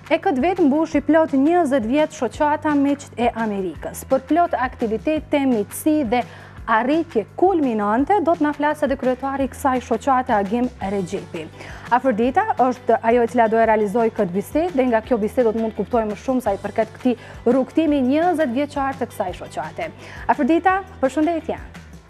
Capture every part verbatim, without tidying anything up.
E këtë vetë mbushi plot njëzet vjetë shoqata Miqt e Amerikës. Për plot aktivitete, miqësi dhe arritje kulminante, do të na flasë edhe kryetari i kësaj shoqate Agim Rexhepi. Afrodita është ajo e cila do e realizoj këtë bisedë dhe nga kjo bisedë do të mund të kuptojmë më shumë sa i përket këtij rrugtimi njëzet vjeçar të kësaj shoqate. Afrodita, përshëndetje.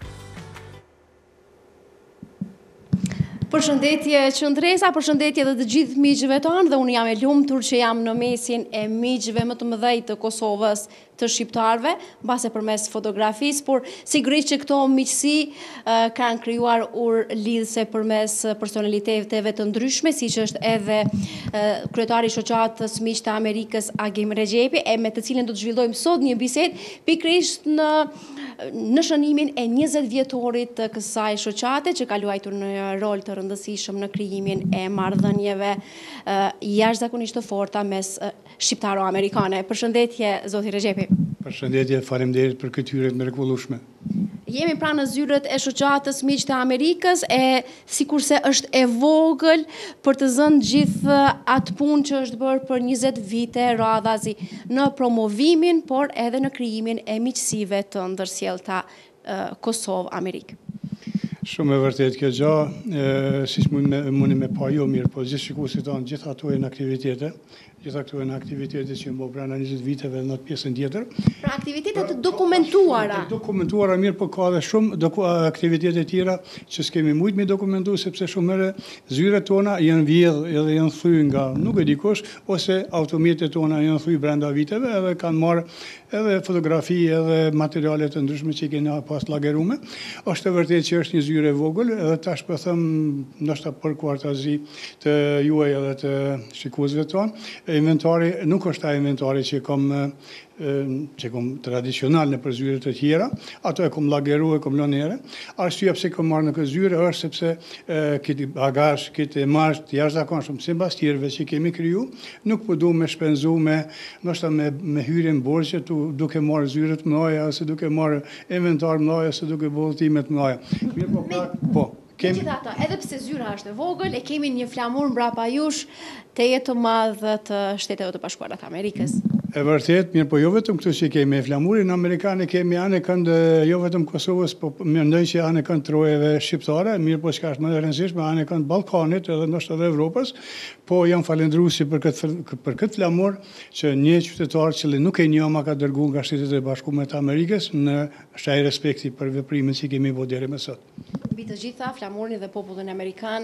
Përshëndetje Qëndresa, përshëndetje dhe të gjithë miqve tonë, dhe unë jam e lumtur që jam në mesin e miqve më të mëdhej të Kosovës të shqiptarëve, mbase përmes fotografisë, por sigurisht që këto miqësi uh, kanë krijuar ur lidhse përmes personaliteteve të ndryshme, siç është edhe uh, kryetari i shoqatës Miqt të Amerikës Agim Rexhepi, e me të cilën do të zhvillojmë sot një bisedë pikërisht në në shënimin e njëzet vjetorit të kësaj shoqate që ka luajtur në rol të rëndësishëm në krijimin e marrëdhënieve uh, jashtëzakonisht të forta mes uh, shqiptaro-amerikane. Përshëndetje zoti Rexhepi. Përshëndetje, faleminderit për këtë hyrje të mrekullueshme. Jemi pra në zyrët e shoqatës Miqt të Amerikës, e sikurse është e vogël për të zënë gjithë atë punë që është bërë për njëzet vite radhazi në promovimin, por edhe në krijimin e miqësive të ndërsjellta uh, Kosovë-Amerikë. Shumë e vërtet kjo gjë, siç mundi me pa jo mirë, po gjithë shikuesit tanë, gjithë ato janë aktivitete, gjitha këto janë aktivitete që më brenda njëzet viteve në pjesën tjetër. Pra aktivitete të dokumentuara. Të dokumentuara mirë, po ka dhe shumë aktivitete tjera që s'kemi mujt me dokumentu, sepse shumë herë zyret tona janë vjedh edhe janë thyr nga nuk e dikush, ose automjetet tona janë thyr brenda viteve edhe kanë marrë edhe fotografi edhe materiale të ndryshme që i kena pas llagerume. Është e vërtetë që është një zyrë e vogël, edhe tash po them ndoshta për kuartazi të juaj edhe të shikuesve tonë. Inventari nuk është ai inventari që kom që kom tradicional në përzyre të tjera, ato e kom lageru e kom lonere. Arsyeja pse kom marrë në këtë zyre është sepse këtë bagazh, këtë marrë të jashtëzakonshëm sipas tjerëve që kemi kriju, nuk po du me shpenzu me ndoshta me me hyrje në borxhe duke marrë zyre të mëdha ose duke marrë inventar të mëdha ose duke bëu ultime të mëdha. Mirë po, pra, po. Kemi... Gjithata, edhe pse zyra është e vogël, e kemi një flamur mbrapa jush të jetë të madh të Shteteve të Bashkuara të Amerikës. E vërtet, mirë po jo vetëm këtu që kemi flamurin amerikane, kemi anë kënd jo vetëm Kosovës, po mendoj që anë kënd trojeve shqiptare, mirë po çka është më e rëndësishme, anë kënd Ballkanit edhe ndoshta edhe Evropës, po jam falendruesi për këtë për këtë flamur që një qytetar që nuk e njoh ma ka dërguar nga Shtetet e Bashkuara të Amerikës në shaj respekti për veprimin që kemi bërë deri më sot. Mbi të gjitha, flamurin dhe popullin amerikan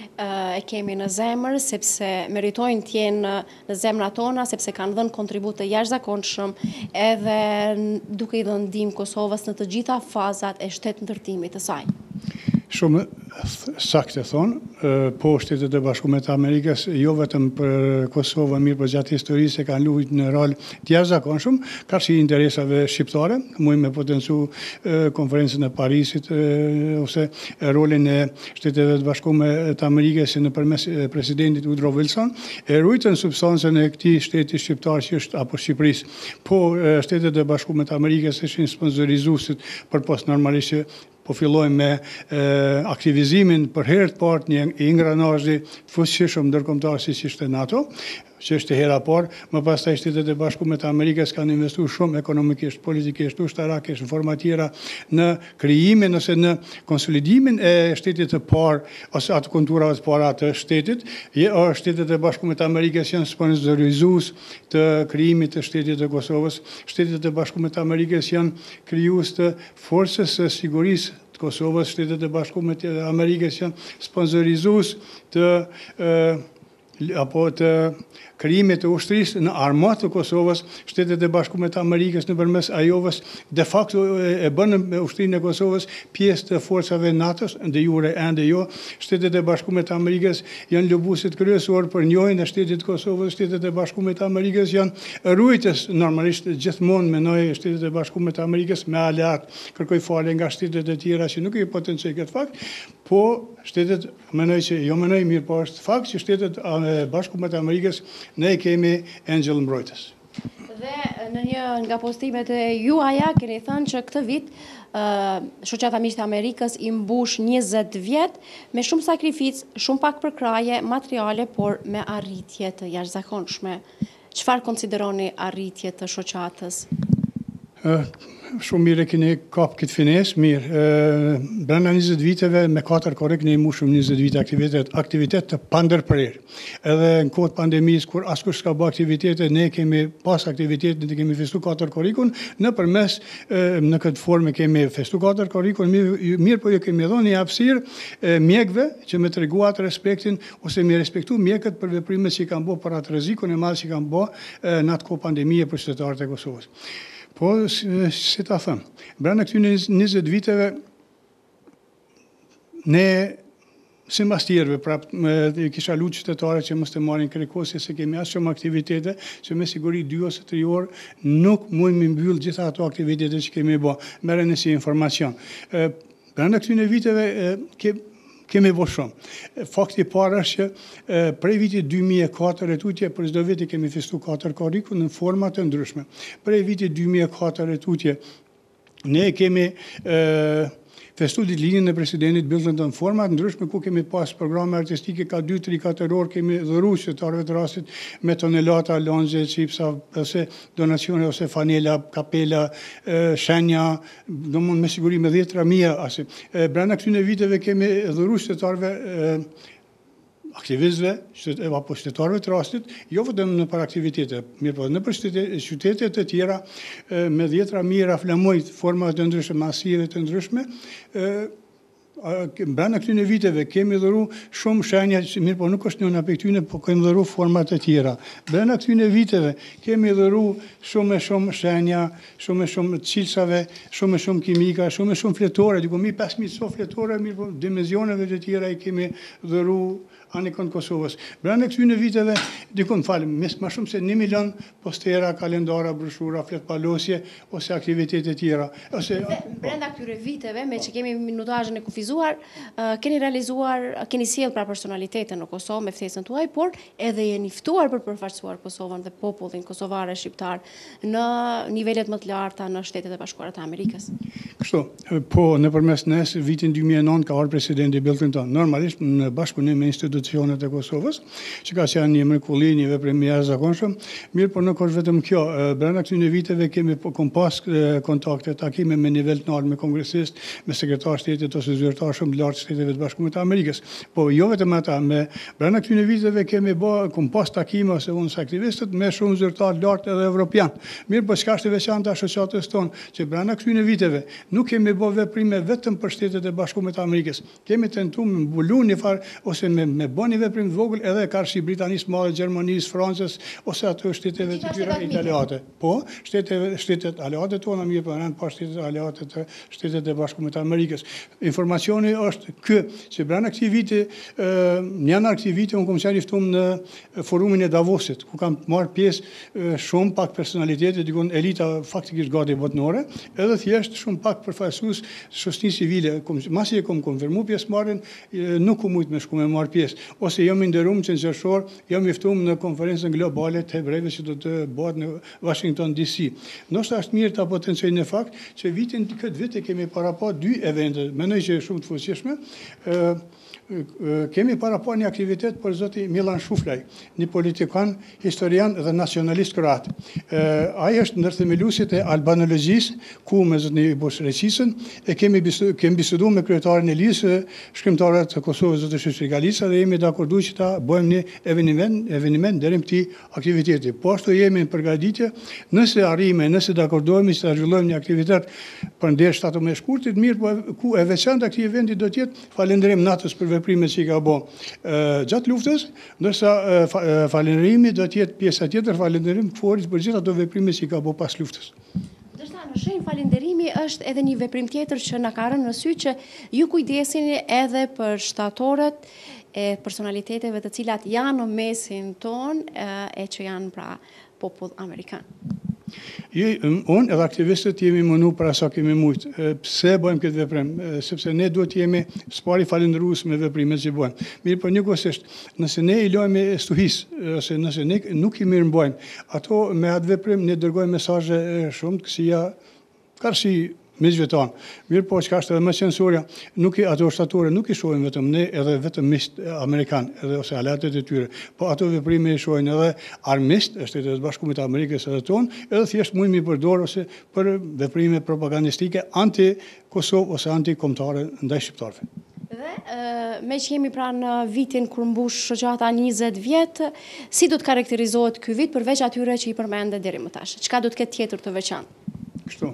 e kemi në zemër, sepse meritojnë të jenë në zemrat tona, sepse kanë dhënë kontribut të jashtëzakonshëm edhe duke i dhënë ndihmë Kosovës në të gjitha fazat e shtetëndërtimit të saj. Shumë saktë thonë, po Shtetet e Bashkuara të Amerikës jo vetëm për Kosovën, mirë për gjatë historisë e kanë luajtur në rol të jashtëzakonshëm, karshi interesave shqiptare, mund me potencu konferencën e Parisit ose rolin e Shteteve të Bashkuara të Amerikës nëpërmes presidentit Woodrow Wilson, e rujtën substancën e këtij shteti shqiptar që është apo Shqipërisë. Po Shtetet e Bashkuara të Amerikës ishin sponsorizuesit për post normalisht që po fillojmë me e, aktivizimin për herë të parë një ingranazhi të fuqishëm ndërkombëtar siç ishte NATO, që është hera parë, më pastaj Shtetet e Bashkuara të Amerikës kanë investuar shumë ekonomikisht, politikisht, ushtarakisht, në forma tjera në krijimin ose në konsolidimin e shtetit të parë ose atë konturave të para të shtetit. Shtetet e Bashkuara të Amerikës janë sponsorizues të krijimit të shtetit të Kosovës. Shtetet e Bashkuara të Amerikës janë krijues të forcës së sigurisë të Kosovës. Shtetet e Bashkuara të Amerikës janë sponsorizues të e, apo të krijimit të ushtrisë në armatë të Kosovës. Shtetet e Bashkuara të Amerikës nëpërmes ajovës de facto e bën ushtrinë e Kosovës pjesë të forcave NATO-s, de jure ende jo. Shtetet e Bashkuara të Amerikës janë lobuesit kryesor për njojën e shtetit të Kosovës. Shtetet e Bashkuara të Amerikës janë ruajtës normalisht gjithmonë menoj Shtetet e Bashkuara të Amerikës me aleat, kërkoj falje nga shtetet e tjera që nuk i potencoj këtë fakt, po shtetet menoj që jo menoj mirë, po është fakt që Shtetet e Bashkuara të Amerikës ne kemi Angel mbrojtës. Dhe në një nga postimet e juaja keni thënë që këtë vit uh, Shoqata Miqtë e Amerikës i mbush njëzet vjet me shumë sakrificë, shumë pak përkraje materiale, por me arritje të jashtëzakonshme. Çfarë konsideroni arritje të shoqatës? Uh, shumë mirë e keni kap këtë fines, mirë. Uh, brenda njëzet viteve, me katër korek, ne i mushëm njëzet vite aktivitet, aktivitet të pandërprer. Edhe në kohët pandemisë, kur askush s'ka bë aktivitete, ne kemi pas aktivitetet, ne kemi festu katër korikun, në përmes, uh, në këtë formë kemi festu katër korikun, mirë, mirë po ju kemi dhënë një hapësirë uh, mjekëve që me treguat respektin, ose me respektu mjekët për veprimet që i kanë bë për atë rrezikun e madh që i kanë bë uh, në atë kohë pandemie për qytetarët e Kosovës. Po, si ta thëmë, brenda këtyre njëzet viteve, ne, si mbas tjerëve, prap, kisha lu qytetare që mos të marrin kërkosje se kemi asë shumë aktivitete, që me siguri dy ose tri orë nuk mund me mbyll gjitha ato aktivitete që kemi bë, merreni si informacion. Brenda këtyre viteve, ke kemi bërë shumë. Fakti i parë është që prej vitit dy mijë e katër e tutje, për çdo vit kemi festu katër kariku në forma të ndryshme. Prej vitit dy mijë e katër e tutje, ne kemi e, festu ditëlindjen e presidentit Bill Clinton në forma të ndryshme, ku kemi pas programe artistike ka dy tri katër orë, kemi dhëruar qytetarëve të rastit me tonelata, lonxhe, çipsa, ose donacione, ose fanela, kapela, e, shenja, domthonë me siguri me dhjetra mijë asi. E, brenda këtyre viteve kemi dhëruar qytetarëve e, aktivistëve apo qytetarëve të rastit, jo vetëm në për aktivitete, mirë po në për qytetet të tjera, me dhjetra mijëra flamoj forma të ndryshme, masive të ndryshme, brenda këtyre viteve kemi dhëru shumë shenja, mirë po nuk është një nga këtyre, po kemi dhëru format të tjera. Brenda këtyre viteve kemi dhëru shumë e shumë shenja, shumë e shumë cilësave, shumë e shumë kimika, shumë e shumë fletore, diku mi pesë mijë so fletore, mirë po dimenzioneve të tjera i kemi dhëru anikon Kosovës. Brenda këtyre viteve, diku më falem, më shumë se një milion postera, kalendara, broshura, fletpalosje ose aktivitete tjera. Ose brenda këtyre viteve, me që kemi minutazhin e kufizuar, uh, keni realizuar, keni sjell pra personalitete në Kosovë me ftesën tuaj, por edhe jeni ftuar për përfaqësuar Kosovën dhe popullin kosovar e shqiptar në nivelet më të larta në Shtetet e Bashkuara të Amerikës. Kështu, po nëpërmes nes vitin dy mijë e nëntë ka ardhur presidenti Bill Clinton, normalisht në bashkëpunim me institucionet e Kosovës, që ka qenë një mrekulli, një veprim i jashtëzakonshëm, mirë, por nuk është vetëm kjo. Brenda këtyre viteve kemi kom pas kontakte, takime me nivel të lartë me kongresist, me sekretar shtetit ose zyrtar shumë të lartë Shteteve të Bashkuara të Amerikës. Po jo vetëm ata, me brenda këtyre viteve kemi bë kom pas takime ose unë aktivistët me shumë zyrtar të lartë edhe evropian. Mirë, po çka është e veçantë shoqatës tonë, që brenda këtyre viteve nuk kemi bë veprime vetëm për Shtetet e Bashkuara të Amerikës. Kemi tentuar me mbulu një farë ose me me bën një veprim të vogël edhe karshi Britanisë Madhe, Gjermanisë, Francës ose ato shteteve të tjera italiane. Po, shtetet shtetet aleate tona mirë po janë pa shtetet aleate të Shtetet e Bashkuara të Amerikës. Informacioni është ky, që brenda këtij viti, një anë këtij viti unë kam qenë i ftuar në forumin e Davosit, ku kam marrë pjesë shumë pak personalitete, diku elita faktikisht gati botnore, edhe thjesht shumë pak përfaqësues shoqërisë civile. Masi e kam konfirmuar pjesëmarrjen, nuk u mujt me shku me marrë pjesë, ose jam i nderuar që në qershor jam i ftuar në konferencën globale të hebrejve që do të bëhet në Washington D C. Ndoshta është mirë ta potencoj në fakt që vitin këtë vit e kemi para pa dy evente, mendoj që është shumë të fuqishme. Kemi para pa një aktivitet për zoti Milan Shuflaj, një politikan, historian dhe nacionalist kroat. Ai është ndërthemeluesit e albanologjisë, ku me zotin Ibosh Reqisën e kemi kemi biseduar me kryetarin e lisë shkrimtarë të Kosovës, zotin Shoqëri Galica, dhe jemi dakorduar që ta bëjmë një eveniment, eveniment deri në këtij aktiviteti. Po ashtu jemi në përgatitje, nëse arrijmë, nëse dakordohemi që ta zhvillojmë një aktivitet për ndër shtatëmbëdhjetë shkurtit, mirë, po ku e veçantë këtij eventi do të jetë falënderim natës për veprimet që i ka bë gjatë luftës, ndërsa falënderimi do të jetë pjesa tjetër, falënderim këforit për gjithë ato veprime që i ka bë pas luftës. Ndërsa në shenjë falënderimi është edhe një veprim tjetër që na ka rënë në sy, që ju kujdeseni edhe për shtatorët e personaliteteve të cilat janë në mesin ton e që janë pra popull amerikan. Unë edhe aktivistët jemi mënu para sa kemi mujt. Pse bëjmë këtë veprim? Sepse ne duhet jemi spari falendërues me veprimet që bëjmë. Mirë, për njëkohësisht, nëse ne i lojmë stuhis, ose nëse ne nuk i mirë mbojmë, ato me atë veprim ne dërgojmë mesazhe shumë të kësia karshi miqve tanë. Mirë po, që ka është edhe me censurja, nuk i, ato shtatore nuk i shohin vetëm ne, edhe vetëm mist Amerikan, edhe ose aleatet e tyre, po ato veprime i shohin edhe armist, e Shtetet e Bashkuara të Amerikës edhe tonë, edhe thjesht mund mi përdor ose për veprime propagandistike anti-Kosovë ose anti-kombëtare ndaj shqiptarëve. Dhe me që jemi pra në vitin kur mbush shoqata njëzet vjetë, si do të karakterizohet ky vit përveç atyre që i përmende deri më tash? Çka do të ketë tjetër të veçantë? Kështu,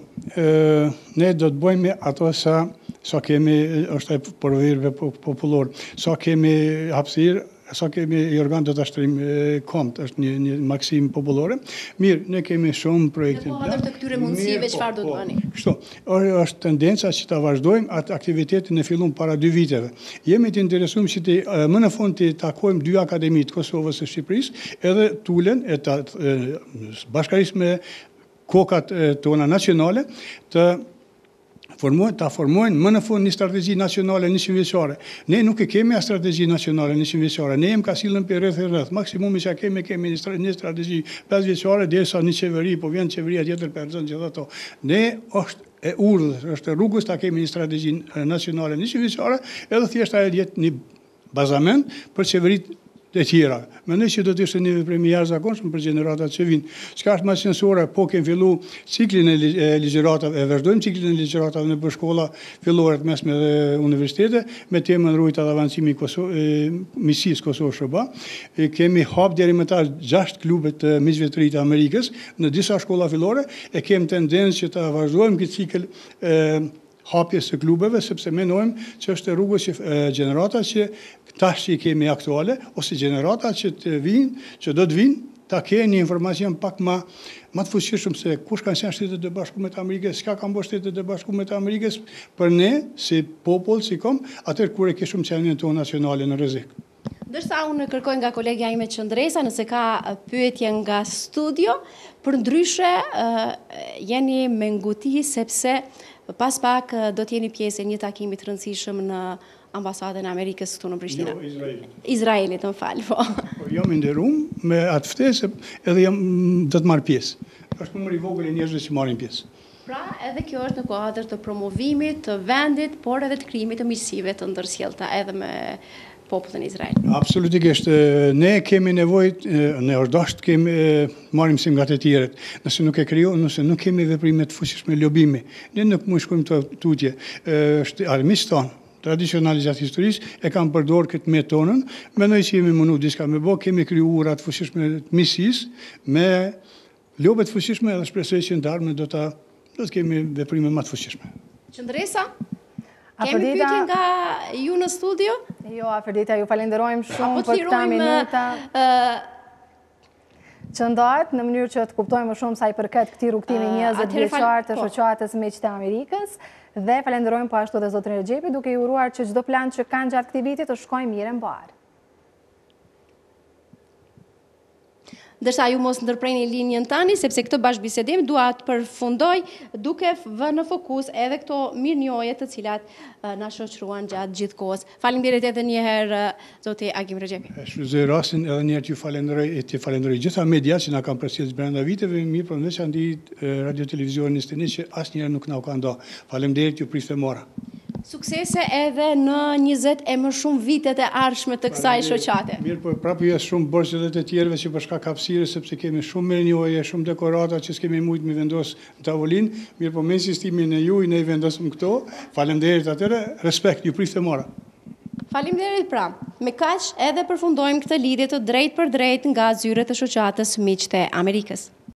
ne do të bëjmë ato sa, sa kemi, është e përvirve popullor, sa kemi hapësirë, sa kemi i organ të të ashtrim komt, është një, një maksim popullore. Mirë, ne kemi shumë projekte. Dhe po hadër të këtyre mundësive, çfarë do të bëni? Kështu, është tendenca që të vazhdojmë atë aktivitetin e fillum para dy viteve. Jemi të interesuar që të, më në fund të takojmë dy akademitë Kosovës e Shqipërisë, edhe tulen e të bashkarisë me kokat tona nacionale të formojnë, ta formojnë më në fund një strategji nacionale njëqind vjeçare. Ne nuk e kemi a strategji nacionale njëqind vjeçare, ne jem ka silën për rreth e rreth. Maksimumi që kemi, kemi një strategji pesë vjeçare, derisa një qeveri, po vjen qeveria tjetër për rëzën gjithë ato. Ne është e urdhës, është e rrugës ta kemi një strategji nacionale njëqind vjeçare, edhe thjesht ajo jetë një bazament për qeverit të tjera. Mendoj që do të ishte një veprim i jashtëzakonshëm për gjeneratat që vinë. Çka është më censore, po kemi fillu ciklin e ligjëratave, e vazhdojmë ciklin e ligjëratave në për shkolla fillore të mesme dhe universitete, me temën rrugë të avancimit misisë Kosovë-Shëba. Kemi hap deri më tash gjashtë klube të miqve të rinj të Amerikës në disa shkolla fillore, e kemi tendencë që të vazhdojmë këtë cikël hapjes së klubeve, sepse menojmë që është rrugës që gjenerata që tash që i kemi aktuale, ose gjenerata që të vinë, që do të vinë, ta kenë një informacion pak ma, ma të fuqishëm se kush kanë qenë Shtetet e Bashkuara të Amerikës, çka kanë bërë Shtetet e Bashkuara të Amerikës për ne, si popull, si kom, atëherë kur e kishim qenien tonë nacionale në rrezik. Ndërsa unë kërkoj nga kolegja ime Qëndresa, nëse ka pyetje nga studio, për ndryshe jeni me nguti sepse pas pak do t'jeni pjesë e një takimi të rëndësishëm në ambasadën e Amerikës këtu në Prishtinë. Jo, Izraelit. Izraelit, më fal, po. Po jam i nderuar me atë ftesë edhe jam do të marr pjesë. Është numri i vogël i njerëzve që marrin pjesë. Pra, edhe kjo është në kuadër të promovimit të vendit, por edhe të krijimit të miqësive të ndërsjellta edhe me popullin Izrael. Absolutikisht, ne kemi nevojë, ne është dashur kemi marrim mësim nga të tjerët. Nëse nuk e krijojmë, nëse nuk kemi veprime të fuqishme lobimi, ne nuk mund shkojmë të tutje. Është armiqtë tonë tradicionalisht gjatë historisë e kanë përdorur këtë metonën, mendoj që jemi mundu diçka me bë, kemi krijuar atë fuqishme të miqësisë me lobe të fuqishme dhe shpresoj që ndarmë do ta do të kemi veprime më të fuqishme. Qëndresa, kemi pyetje nga ju në studio? Jo, Afrodita, ju falenderojmë shumë për këta minuta. Që ndahet në mënyrë që të kuptojmë më shumë sa i përket këtij rrugtimi njëzet vjeçar të shoqatës Miqtë e Amerikës dhe falenderojmë po ashtu edhe zotrin Rexhepi duke i uruar që çdo plan që kanë gjatë këtij viti të shkojë mirë mbar. Ndërsa ju mos ndërpreni linjën tani, sepse këtë bashkëbisedim dua të përfundoj duke vënë në fokus edhe këto mirënjohje të cilat na shoqëruan gjatë gjithë kohës. Faleminderit edhe një herë zoti Agim Rexhepi. Shfrytëzoj rastin edhe një herë t'ju falenderoj e të falenderoj gjitha media që na kanë përcjellë brenda viteve, mirë për veçanti radio televizionin Steni që asnjëherë nuk na u ka nda. Faleminderit, ju prisë mora. Suksese edhe në njëzet e më shumë vitet e ardhshme të kësaj shoqate. Mirë, po prapë ju shumë borxh edhe të tjerëve që për shkak hapësirës, sepse kemi shumë mirënjohje, shumë dekorata që s'kemi mujt mi vendos në tavolinë. Mirë, po me insistimin e juaj ne i vendosëm këto. Faleminderit atëre, respekt, ju prisë mora. Faleminderit pra. Me kaq edhe përfundojmë këtë lidhje të drejtë për drejtë nga zyret e shoqatës Miqtë e Amerikës.